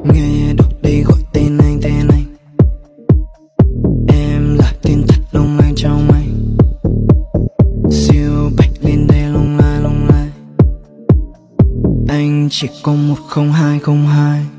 Nghe đọc đi gọi tên anh, tên anh. Em là tên thật lung lang trong anh. Siêu bạch lên đây lung lai lung lai. Anh chỉ có 100202.